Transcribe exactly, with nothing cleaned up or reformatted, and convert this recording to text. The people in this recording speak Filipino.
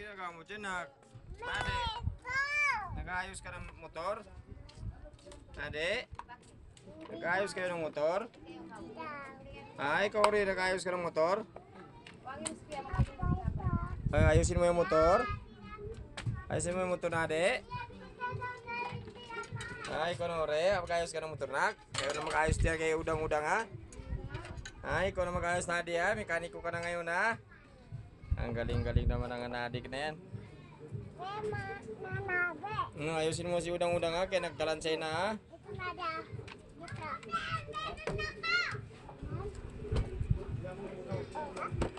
ginagawa mo dyan, nak? Ade, nag-ayos ka ng motor? Ade, nag-ayos kayo ng motor? Ay, ikaw rin, nag-ayos ka ng motor? Ay, ayusin mo yung motor? Ayusin mo yung motor na, ade? Ay, ikaw na rin, mag-ayos ka ng motor, nak? Kayo na mag-ayos diyan kay udang-udang, ha? Ay, ikaw na mag-ayos na, ade, ha? Mekaniko ka na ngayon, ha? Ang galing-galing naman ang adik na yan. Hmm, ayusin mo si udang-udang, ha? Kaya nagkalansay na, ha? Ito na da. Ito.